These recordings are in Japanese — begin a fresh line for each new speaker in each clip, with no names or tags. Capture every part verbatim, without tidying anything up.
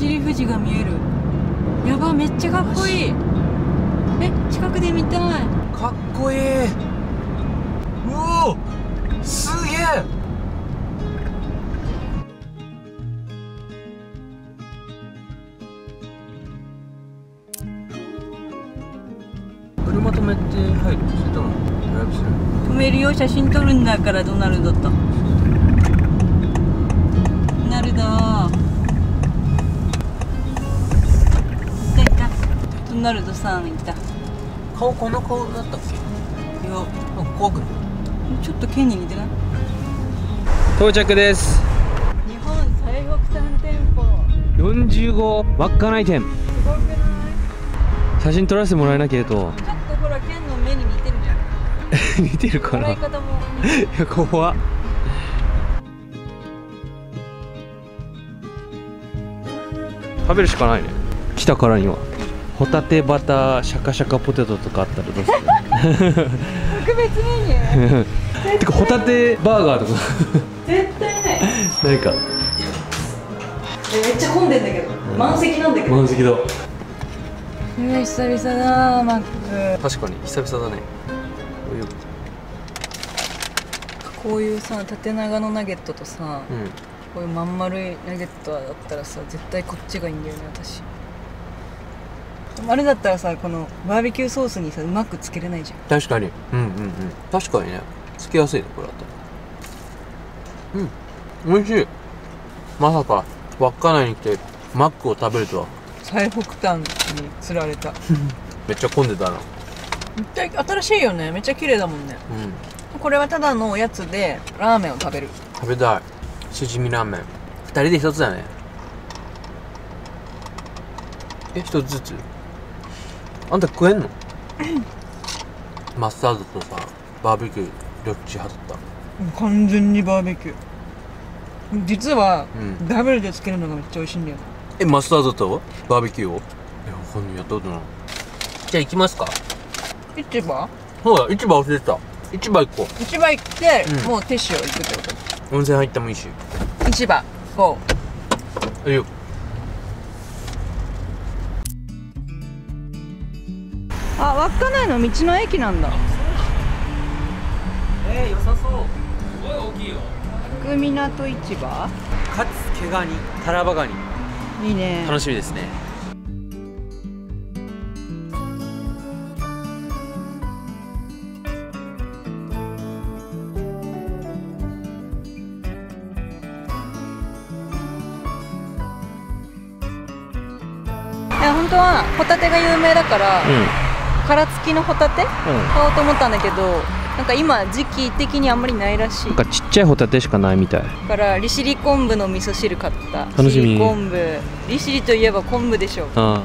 尻富士が見える。やば、めっちゃかっこいい。え、近くで見たい。
かっこいい。うお、すげえ。車止めて入る？それともドライブする？
止めるよ、写真撮るんだからドナルドと。ドナルド。いたいた。ドナルドさんいた。
顔こんな顔だったっけ？いや、なんか怖くない？
ちょっとケンに似てない？
到着です。
日本最北端店舗。
よんじゅうご稚内店。
すごくない？
写真撮らせてもらえなきゃと。
ちょっとほら、ケンの目に似てるじゃん。
似てるかな。
笑い方も。
いや、怖っ。食べるしかないね。来たからにはホタテバターシャカシャカポテトとかあったらどうする？
特別メニュー。
てかホタテバーガーとか
絶対ない。
何か。
めっちゃ混んでんだけど、うん、満席なんだけど。
満席だ。
いや、久々だマック。
確かに久々だね。
こういうさ、縦長のナゲットとさ、うん、こういうまん丸いナゲットだったらさ、絶対こっちがいいんだよね、私。あれだったらさ、このバーベキューソースにさ、うまくつけれないじゃん。
確かに。うんうんうん。確かにね、つけやすいね、これだったら。うん、美味しい。まさか稚内に来てマックを食べるとは。
最北端に釣られた。
めっちゃ混んでたな。
めっちゃ新しいよね。めっちゃ綺麗だもんね。うん。これはただのおやつでラーメンを食べる。
食べたい。しじみラーメン。ふたりでひとつだね。え、ひとつずつ？あんた食えんの？マスタードとさ、バーベキューどっち派だった？
完全にバーベキュー。実は、うん、ダブルでつけるのがめっちゃ美味しいんだよ。
え、マスタードとバーベキューを？いや、ほんとやったことない。じゃあ行きますか。
市場？
ほら、市場忘れてた。市場行こう。
市場行って、うん、もうテッシュを行くってこと？
温泉入ってもいいし。
市場、ゴー。
いいよ。
あ、稚内の道の駅なんだ。
えー、良さそう。すごい大きいよ。
角港市場。
かつ毛ガニ、タラバガニ。
いいね。
楽しみですね。
いや、本当はホタテが有名だから、うん、殻付きのホタテ、うん、買おうと思ったんだけど、なんか今時期的にあんまりないらしい。
なんかちっちゃいホタテしかないみたいだ
から利尻昆布の味噌汁買った。
楽しみ。利尻
昆布、利尻といえば昆布でしょ。ああ、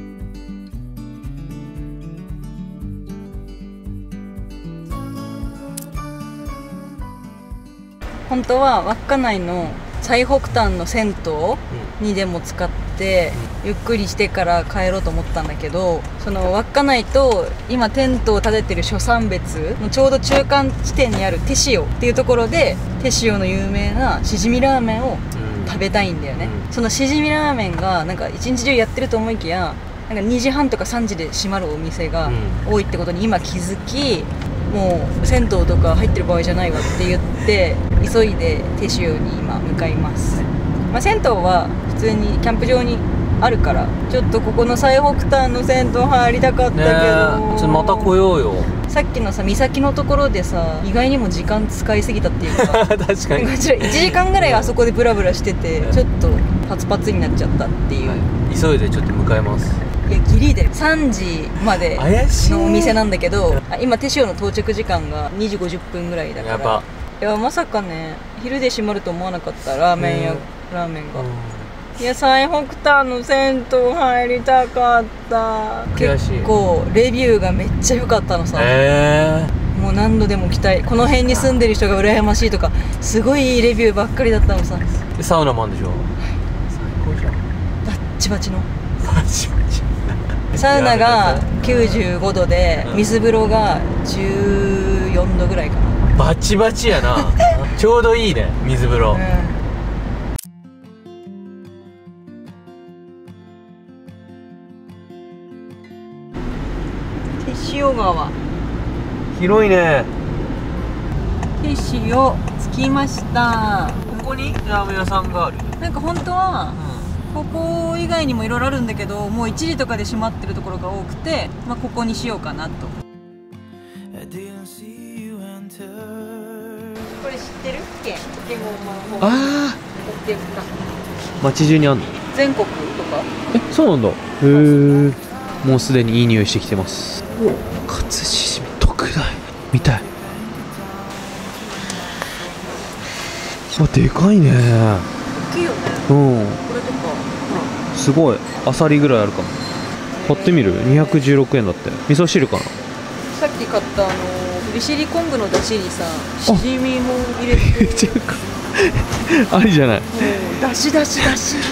本当は稚内の最北端の銭湯にでも使ってゆっくりしてから帰ろうと思ったんだけど、その稚内と今テントを建ててる諸山別のちょうど中間地点にある手塩っていうところで、手塩の有名なしじみラーメンを食べたいんだよね。そのしじみラーメンがなんか一日中やってると思いきや、なんかにじはんとかさんじで閉まるお店が多いってことに今気づき、もう銭湯とか入ってる場合じゃないわって言って急いで手塩に今向かいます。まあ、銭湯は普通にキャンプ場にあるから、ちょっとここの最北端の銭湯入りたかったけど、ね、
ちょまた来ようよ。
さっきのさ岬のところでさ、意外にも時間使いすぎたっていうか
確かに
こちらいちじかんぐらいあそこでブラブラしてて、ちょっとパツパツになっちゃったっていう、はい、
急いでちょっと向かいます。
いやギリでさんじまでのお店なんだけど、今手塩の到着時間がにじごじゅっぷんぐらいだから、やば。いやまさかね、昼で閉まると思わなかった。ラーメン屋、ラーメンが。いや最北端の銭湯入りたかった。結構レビューがめっちゃ良かったのさ、えー、もう何度でも来たい。この辺に住んでる人が羨ましいとかすごいいいレビューばっかりだったのさ。
サウナもあるんでしょ。最高じゃん。
バッチバチの
バチバチ
サウナがきゅうじゅうごどで、水風呂がじゅうよんどぐらいかな。
バチバチやなちょうどいいね、水風呂、うん。
塩川
広いね。
手塩着きました。
ここにラーメン屋さんがある。
なんか本当は、うん、ここ以外にもいろいろあるんだけど、もういちじとかで閉まってるところが多くて、まあ、ここにしようかなと。これ知ってるっけ？ポケモンの方。ああ。
街中にあんの？
全国とか。
え、そうなんだ。へえ。もうすでにいい匂いしてきてます。カツシシミ特大見たい。あ、でかいね。
大きいよね。
うん。
これとか、ほ
ら。すごい。アサリぐらいあるかも。買ってみる？にひゃくじゅうろくえんだって。味噌汁かな。
さっき買ったあの利尻昆布の出汁にさ、しじみも入れて。
ありじゃない。も
う出汁出汁出汁。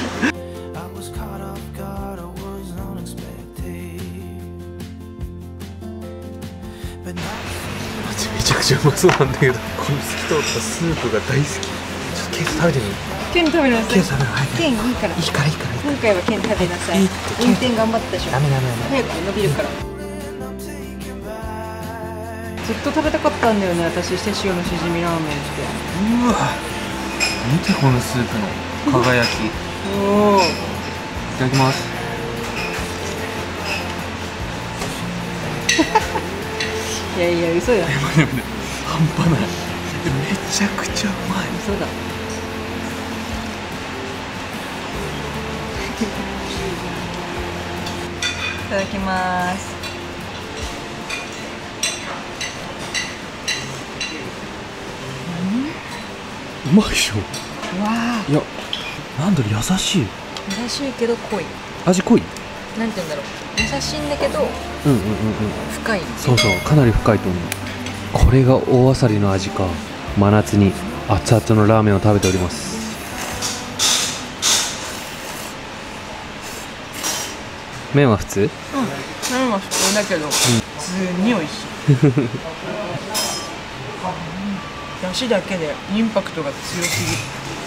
めちゃくちゃうまそうなんだけど、この透き通ったスープが大好き。ちょっとケース食べてみる。
ケン食べなさい。
ケース食べなさい。
ケンいいから。いい
からいいから。
今回はケン食べなさい。運転頑張ったでしょ。
ダメダメダメ。
早く伸びるから。ずっと食べたかったんだよね、私手塩のしじみラーメンって。
うわ。見てこのスープの輝き。
おお。い
ただきます。
いやいや、嘘や。
半端ない。めちゃくちゃうまい。
嘘だ。いただきます。
うまいでしょ。
わあ。
いや、なんだろう、優しい。
優しいけど濃い。
味濃い。
なんて言うんだろう。優しいんだけど。
うんうんうんうん。
深い。
そうそう、かなり深いと思う。これが大あさりの味か。真夏に熱々のラーメンを食べております。麺は普通？うん、
麺は普通だけど、うん、普通に美味しい。だしだけでインパクトが強すぎる。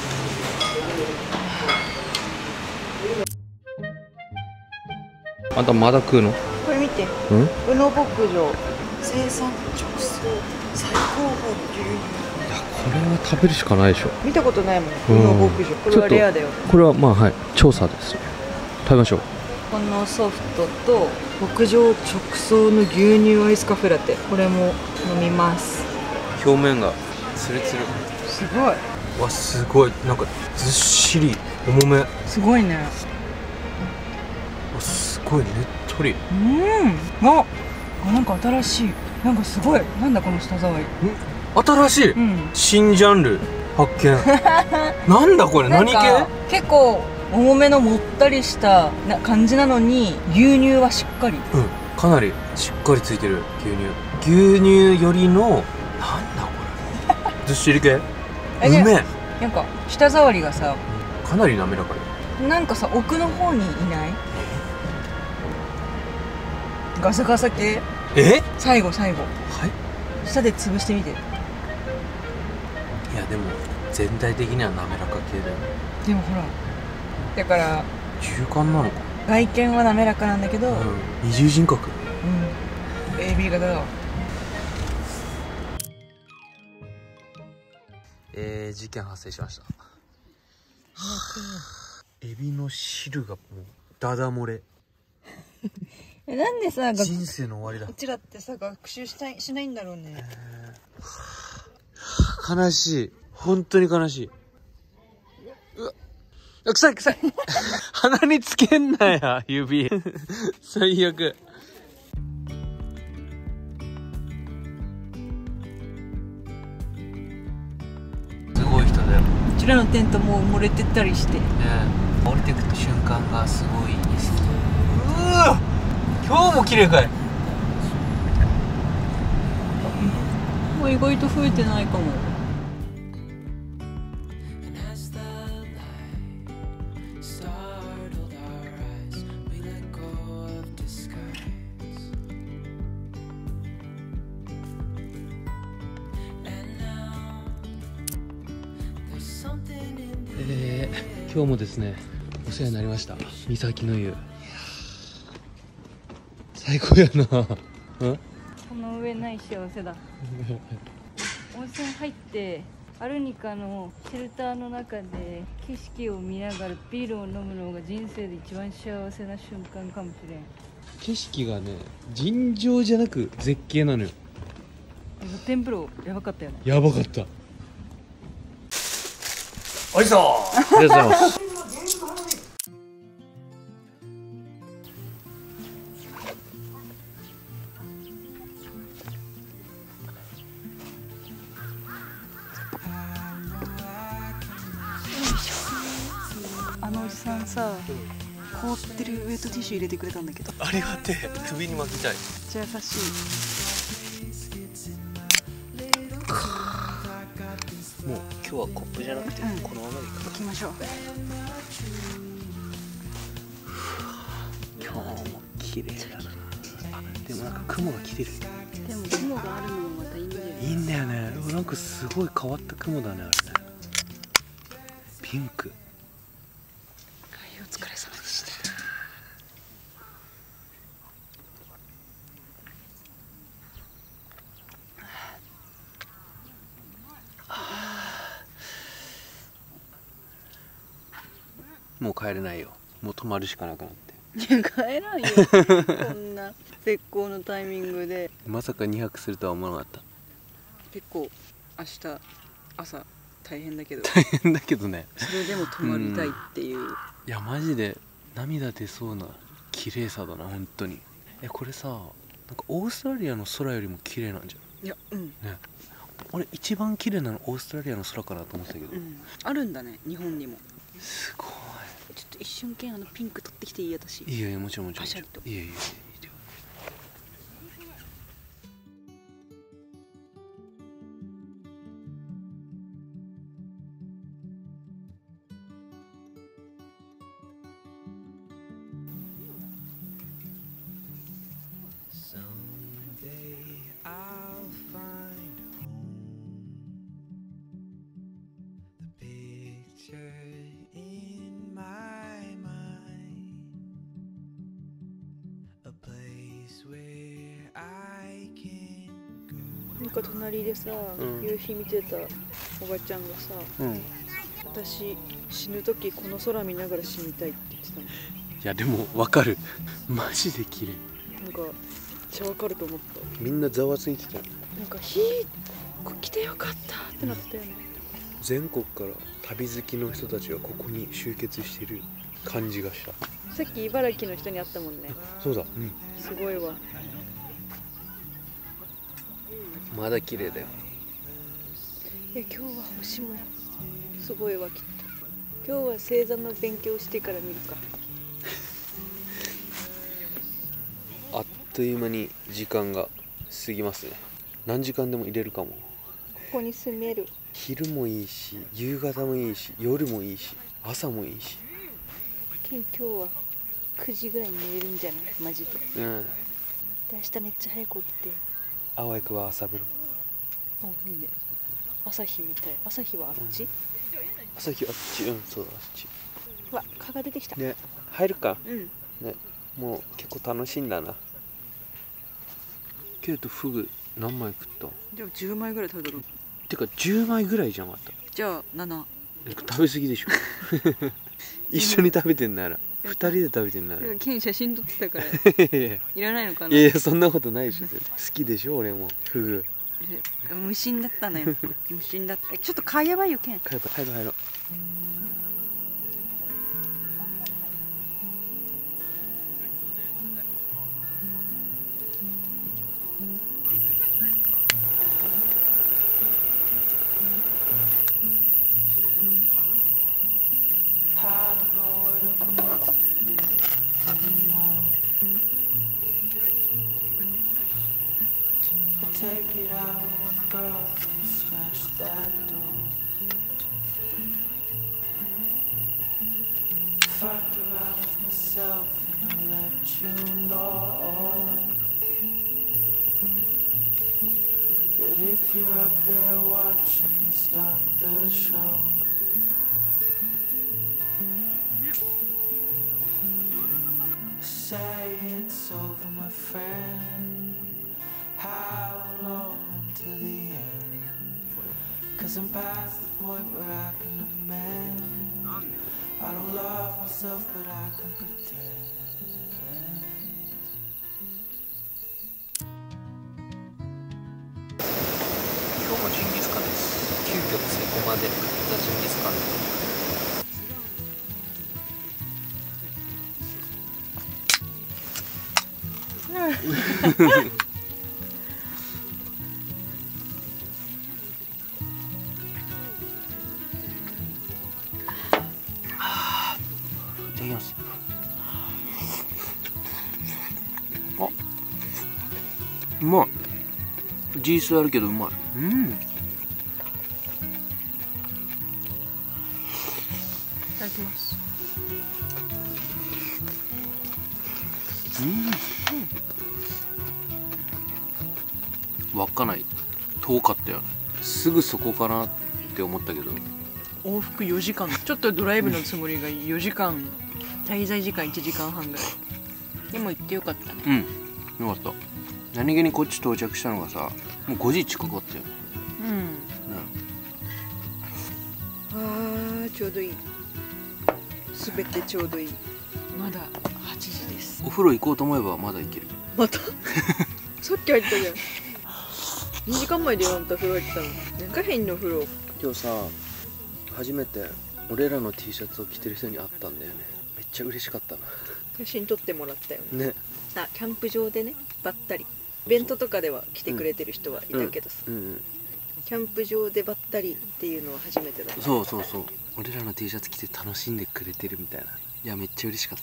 あんたまだ食うの？
これ見て。
うん？
宇野牧場生産直送最高峰の牛乳。
いや、これは食べるしかないでしょ。
見たことないもん。宇野牧場。これはレアだよ。
これはまあはい調査ですね。食べましょう。
このソフトと牧場直送の牛乳アイスカフェラテ、これも飲みます。
表面がツルツル。
すごい。
わ、すごい。なんかずっしり重め。
すごいね。
わ、すごいねっとり。
うん。あ、あ、なんか新しい。なんかすごい。なんだこの舌触り。
新しい。うん、新ジャンル発見。なんだこれ、何系？
結構重めのもったりしたな感じなのに、牛乳はしっかり。
うん、かなりしっかりついてる牛乳。牛乳よりのなんだこれ。ずっしり系。うめえ。
なんか舌触りがさ、
かなり滑らかで。
なんかさ、奥の方にいない？ガサガサ系。
え？
最後最後。
はい。
舌で潰してみて。い
やでも全体的には滑らか系だよ。
でもほら。だから
中間なのか。
外見は滑らかなんだけど、うん、
二重人格。
うん、エービー 型だわ。
えー、事件発生しました。エビの汁がもうダダ漏れ。
え、なんでさ、
人生の終わりだ。
うちらってさ、学習したいしないんだろうね。
えー、悲しい。本当に悲しい。うわ、臭い臭い。鼻につけんなや、指。最悪。すごい人だよ。
うちらのテントもう漏れてったりして。ね、
降りてく瞬間がすごい好き。うわ、今日も綺麗かい。
もう意外と増えてないかも。
えー、今日もですね、お世話になりました。三崎の湯。最高やな。 うん、
この上ない幸せだ。温泉入ってアルニカのシェルターの中で景色を見ながらビールを飲むのが人生で一番幸せな瞬間かもしれん。
景色がね、尋常じゃなく絶景なのよ。
露天風呂やばかったよね。
やばかった。おいしそう。ありがとうございます。
あのおじさんさ、凍ってるウェットティッシュ入れてくれたんだけど。
ありがてえ。首に巻きたい。
めっちゃ優しい。
もう今日はコップじゃなくて、うん、このままでいくか。
行きましょう。
今日も綺麗だな。あ、でもなんか雲が来てる。
でも雲があるのもまたいいんだよね。
いいんだよね。なんかすごい変わった雲だね、あれね。ピンク。
はい、お疲れ様でした。
もう帰れないよ。もう泊まるしかなくなって。
いや、帰らんよ。こんな絶好のタイミングで。
まさかにはくするとは思わなかった。
結構明日朝大変だけど。
大変だけどね。
それでも泊まりたいっていう。うん、い
やマジで涙出そうな綺麗さだな、本当に。え、これさ、なんかオーストラリアの空よりも綺麗なんじゃん。
いや、うん。
ね。俺一番綺麗なのオーストラリアの空かなと思ってたけど、
うん、あるんだね、日本にも。
すごい。
ちょっと一瞬けんあのピンク取ってきていい？私。
いいよいいよ、もちろんもちろん。
パシャリと。
いいよいいよいいよ。
なんか隣でさ、うん、夕日見てたおばちゃんがさ、うん、私死ぬ時この空見ながら死にたいって言ってたの。い
やでも分かる。マジで綺麗。
なんかめっちゃ分かると思った。
みんなざわついてた。
なんかひー来てよかったってなったよね。
全国から旅好きの人たちがここに集結してる感じがした。
さっき茨城の人に会ったもんね。
そうだ、うん、
すごいわ。
まだ綺麗だよ。
いや、今日は星もすごいわ、きっと。今日は星座の勉強してから見るか。
あっという間に時間が過ぎますね。何時間でも入れるかも。こ
こに住める。
昼もいいし、夕方もいいし、夜もいいし、朝もいいし。
ケン、今日はくじぐらいに寝れるんじゃない？マジで。うん。で、明日めっちゃ早く起きて。
青くは朝風呂。
お、いいね。朝日みたい。朝日はあっち？うん、
朝日あっち。うん、そうだ、あっち。
うわ、蚊が出てきた。
ね、入るか。
うん。
ね、もう結構楽しいんだな。ケイとフグ何枚食った？
じゃあじゅうまいぐらい食べたろ。
てかじゅうまいぐらいじゃなかった？
じゃあなな。
食べ過ぎでしょ。一緒に食べてんなら。二人で食べてんなら。
ケン写真撮ってたから。いらないのかな。
いやいや、そんなことないでしょ。好きでしょ俺もフグ。
無心だったのよ。無心だった。ちょっと蚊やばいよ、ケン。
帰ろう帰ろう帰ろう。
Take it out, girl, smash that door. Fucked around with myself and I let you know that if you're up there watching, start the show. Say it's over, my friend. how long until the end? Cause I'm past the point where I can amend. I don't love myself, but I can pretend.
今日もジンギスカンです。急遽セコまで買ったジンギスカンです。いただきます。あ、うまい。ジースあるけどうまい。うん。い
ただきます。
うん。稚内遠かったよね。すぐそこかなって思ったけど。
往復よじかん。ちょっとドライブのつもりがよじかん。滞在時間いちじかんはんぐらい。でも行ってよかったね。
うん。よかった。何気にこっち到着したのがさ、もうごじ近かったよね。
うん。ね、ああ、ちょうどいい。すべてちょうどいい。まだはちじです。
お風呂行こうと思えばまだ行ける。
またさっき入ったじゃん。にじかんまえでよ、あんた風呂入ったの。なんか変の風呂。
今日さ、初めて俺らの T シャツを着てる人に会ったんだよね。めっちゃ嬉しかったな。
写真撮ってもらったよね。
ね。
あ、キャンプ場でね、ばったり。イベントとかでは来てくれてる人はいたけどさ、うんうんうん、キャンプ場でばったりっていうのは初めてだった。
そうそうそう。俺らの T シャツ着て楽しんでくれてるみたいな。いや、めっちゃ嬉しかった。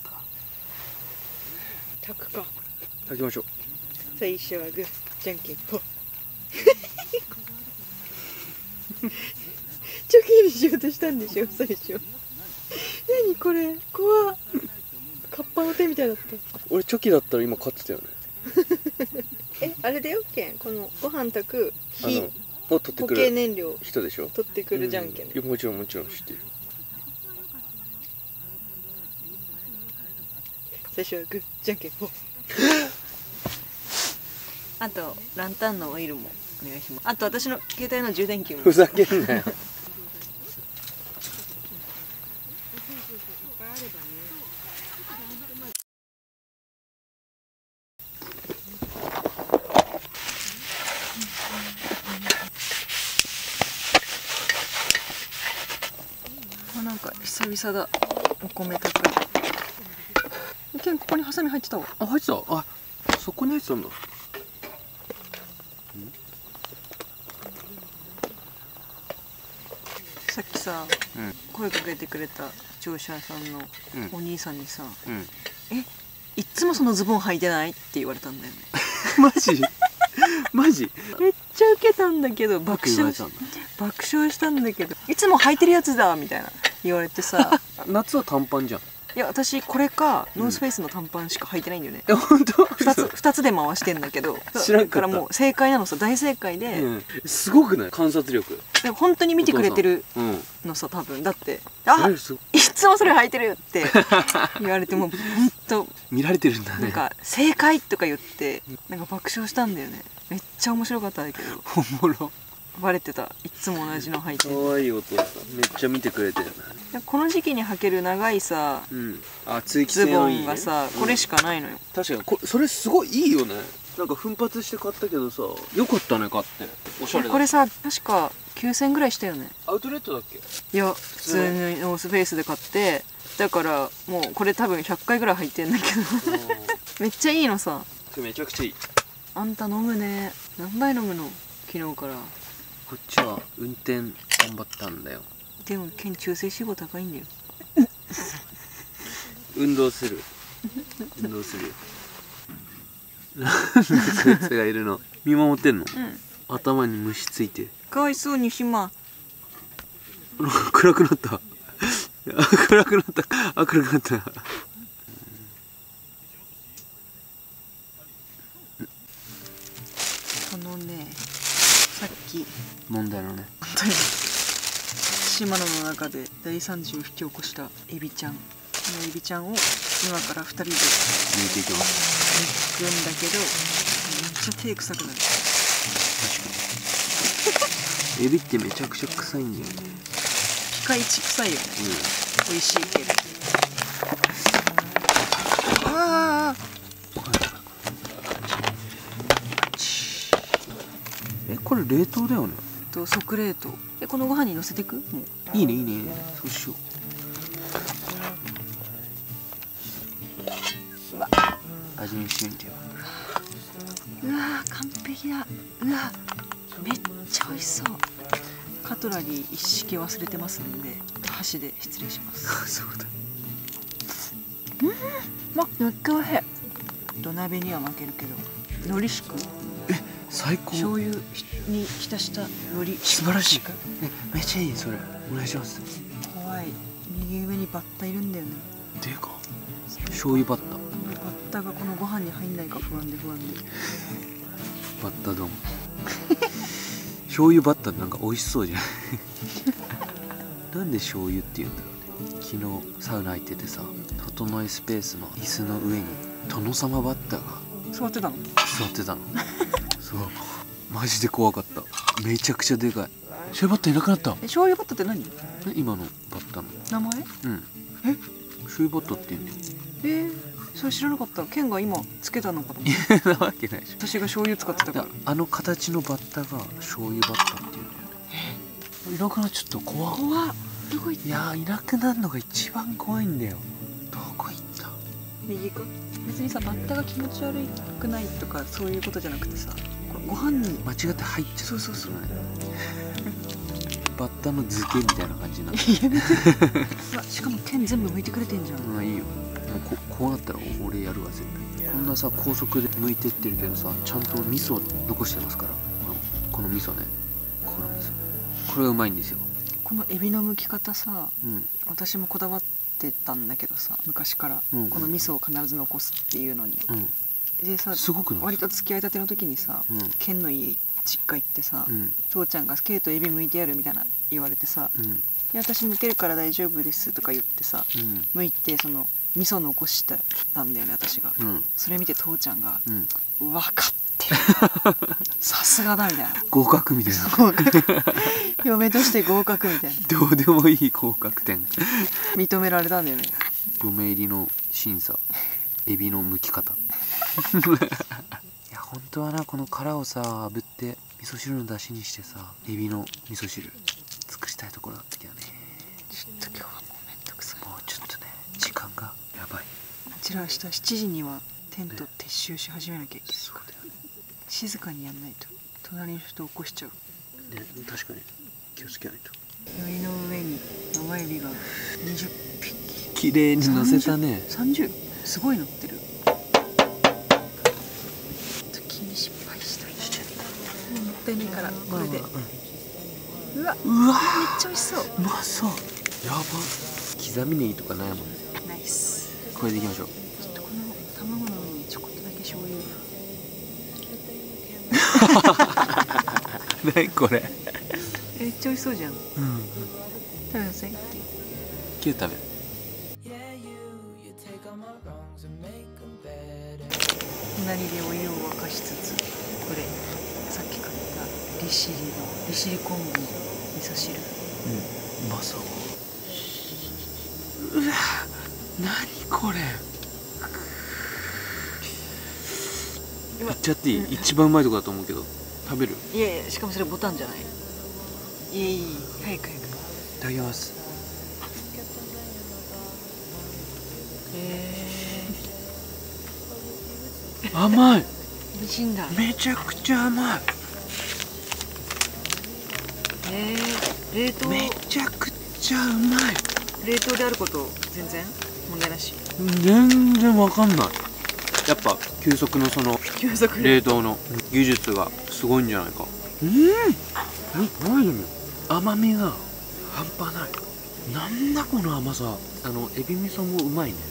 炊くか。
炊きましょう。
最初はグー、じゃんけんぽん。チョキにしようとしたんでしょ最初。何これ、怖っ。カッパの手みたいだった。
俺チョキだったら今勝ってたよね。
え、あれだよ、ケン。このご飯炊く火
を取ってくる
固形燃料
人でしょ。
取ってくるじゃんけん、
うん、いやもちろんもちろん知ってる。
最初はグー、じゃんけんぽん。あとランタンのオイルもお願いします。あと私の携帯の充電器も。
ふざけんなよ。
あ、なんか久々だ。お米炊く。ケン、ここにハサミ入ってたわ。
あ、入ってた。あ、そこに入ってたんだ。
さっきさ、うん、声かけてくれた視聴者さんのお兄さんにさ「うん、え、いっつもそのズボン履いてない?」って言われたんだよね。
マジマジ
めっちゃウケたんだけど、爆笑し爆笑したんだけど、いつも履いてるやつだみたいな言われてさ。
夏は短パンじゃん。
いや、私これかノースフェイスの短パンしか履いてないんだよね。
え、本当？
ふたつふたつで回してんだけど、
知らんかった。
だからもう正解なのさ、大正解で、
うん、すごくない？観察力。
で本当に見てくれてるのさ、多分だって「あ、いつもそれ履いてる!」って言われて、もう本当
見られてるんだね。
なんか「正解!」とか言ってなんか爆笑したんだよね。めっちゃ面白かったんだけど。
おもろ。
バレてた。いつも同じの履いてる。
可愛いお父さん、めっちゃ見てくれてるな。
この時期に履ける長いさ、
うん、あ、通気
ズボ
性のいい、ね、
ンがさ、これしかないのよ。
確かにこそれすごいいいよね。なんか奮発して買ったけどさ、よかったね買って。おしゃれだ。
これさ、確かきゅうせんえんぐらいしたよね。
アウトレットだっけ？
いや、普通にノースフェイスで買って、だからもうこれ多分ひゃっかいぐらい履いてんだけどめっちゃいいのさ。
めちゃくちゃいい。
あんた飲むね。何杯飲むの？昨日から。
こっちは運転頑張ったんだよ。
でも県中性脂肪高いんだよ
運動する運動するよ。なんでそいつがいるの？見守ってんの？うん、頭に虫ついて。
かわいそうに島。
暗くなった暗くなった暗くなった。
そのね、さっき
問題のね、
島野の中で大惨事を引き起こしたエビちゃん。このエビちゃんを今からふたりで
抜いていきます。
抜くんだけど、 ちゃ手臭くなる。
エビってめちゃくちゃ臭いんだよね。
ピカイチ臭いよね。美味しいけど。ああ。
え、これ冷凍だよね。
と即冷凍。え、このご飯に乗せていく？もう。
いいねいいねいいね。そうしよう。うわ、味見してみてよ。
うわー、完璧だ。うわ、めっちゃ美味しそう。カトラリー一式忘れてますので箸で失礼します。
そうだ。
うん、ま、めっちゃ美味しい。土鍋には負けるけど、海苔敷く。
え、最高。
醤油に浸した海苔。
素晴らしい。え、めっちゃいい。それお願いします。
怖い。右上にバッタいるんだよね。
でか。醤油バッタ。
バッタがこのご飯に入んないか不安で不安で。
バッタ丼。醤油バッタってなんか美味しそうじゃない。なんで醤油って言うんだろうね。昨日サウナ入っててさ、整いスペースの椅子の上に殿様バッタが
座ってたの？
座ってたの。そう、マジで怖かった。めちゃくちゃでかい。醤油バッタいなくなった。
え、醤油バッタって何？
今のバッタの
名前？
うん。
え、
醤油バッタって言うんだよ。
えー、それ知らなかった。ケンが今つけたのかと思っ
いや、なわけないでしょ。
私が醤油使ってたから。
あの形のバッタが醤油バッタっていうんだよね。いなくなっちゃった。怖っ。
怖っ。どこ行った？
いやー、いなくなるのが一番怖いんだよ。どこ行った？
右か。別にさ、バッタが気持ち悪くないとかそういうことじゃなくてさ、これご飯に
間違って入っちゃった。
そうそうそう。
バッタの漬けみたいな感じになって
うわ、しかもケン全部剥いてくれてんじゃん。
うん、いいよ。もう こ, こうなったら俺やるわ絶対。こんなさ高速で剥いてってるけどさ、ちゃんと味噌を残してますから。このこの味噌ね、この味噌、これがうまいんですよ。
このエビの剥き方さ、
うん、
私もこだわってたんだけどさ、昔から、
うんうん、
この味噌を必ず残すっていうのに、
うん、
でさ、
すごくない？
割と付き合いたての時にさ、
うん、
ケンの家実家行ってさ、
うん、
父ちゃんが「ケイとエビ剥いてやる」みたいな言われてさ「
うん、
いや私剥けるから大丈夫です」とか言ってさ、
うん、
剥いてその味噌残してたんだよね私が、
うん、
それ見て父ちゃんが
うん
「分かってるさすがだ」みたいな。
合格みたいな。
合格嫁として合格みたいな。
どうでもいい合格点。
認められたんだよね。
嫁入りの審査、エビの剥き方。いや本当はな、この殻をさ炙って味噌汁の出汁にしてさ、エビの味噌汁作りたいところだったけどね。
ちょっと今日はもうめんどくさい。
もうちょっとね、時間がやばい。
こちら明日しちじにはテント撤収し始めなきゃいけない。
そうだよね。
静かにやんないと隣の人起こしちゃう。
ね、確かに気をつけないと。
海苔の上に生エビがにじゅっぴき。
綺麗に乗せたね。
さんじゅうすごい乗ってる。時に失敗した。
しちゃった。
もうもったいないからこれで。
まあまあ、
うわ、
うん、うわ
めっちゃ美味しそう。
うまそう。やば。刻みネギとかないもんね。
ナイス。
これでいきましょう。
ちょっとこの卵の上にちょこっとだけ醤油。
何これ。
めっちゃ美味しそうじゃん。
うん。
食べなさい。
キュー食べる。
隣でお湯を沸かしつつ、これさっき買った利尻の利尻昆布の味噌汁。
うん、うまそう。うわ、何これ。言っちゃっていい？一番うまいとこだと思うけど、食べる？
いやいや、しかもそれボタンじゃない。いやいや、早く早く。
いただきます。
え
甘い。
ー、美味しいんだ。
めちゃくちゃ甘い。
えー、冷凍
めちゃくちゃうまい。
冷凍であること全然問題なし。
全然わかんない。やっぱ急速のその
急速
冷凍の技術がすごいんじゃないか。うん。何でも甘みが半端ない。なんだこの甘さ。あのエビ味噌もうまいね。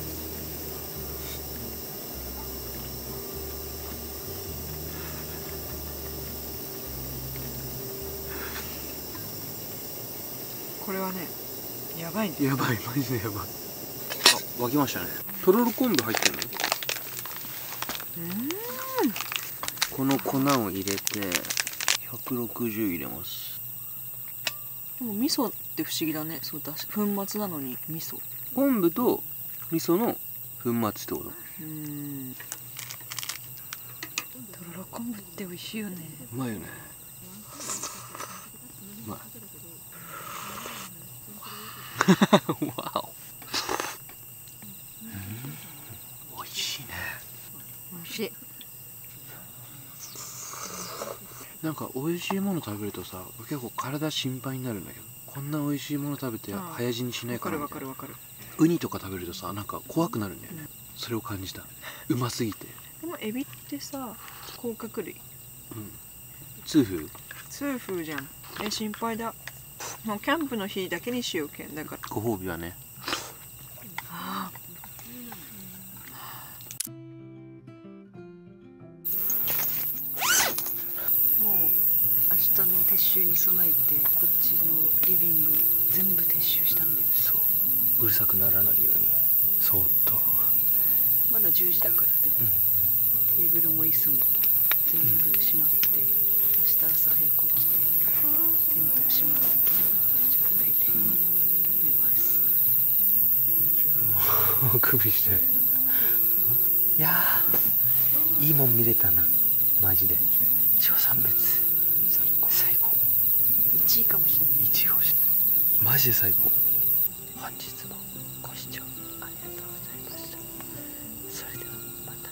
これはね、やばいね。
やばい、マジでやばい。あ、沸きましたね。とろろ昆布入ってるの？
うん。
この粉を入れてひゃくろくじゅう入れます。
でも味噌って不思議だね。そうだし粉末なのに味噌。
昆布と味噌の粉末ってこと。
うーん。とろろ昆布って美味しいよね。
うまいよね。うまい。わお、うん、美味しいね。
美味しい。
なんか美味しいもの食べるとさ、結構体心配になるんだけど、こんな美味しいもの食べて早死にしないかなみたいな。わかるわかるわかる。ウニとか食べるとさ、なんか怖くなるんだよね、うん、それを感じた。うますぎて。
でもエビってさ、甲殻類。
うん。痛風
痛風じゃん。え、心配だ。もうキャンプの日だけにしようけんだから。
ご褒美はね。
はあ、もう明日の撤収に備えてこっちのリビング全部撤収したんだよ。
そう、うるさくならないようにそーっと。
まだじゅうじだから。でも、うん、テーブルも椅子も全部閉まって、うん、明日朝早く起きてテントを閉まる状態で寝ます。
首してる。いやー、いいもん見れたな、マジで。超三別最高、最高。
いちいかもしれない。
いちいかもしれない。マジで最高。本日もご視聴ありがとうございました。それではまた。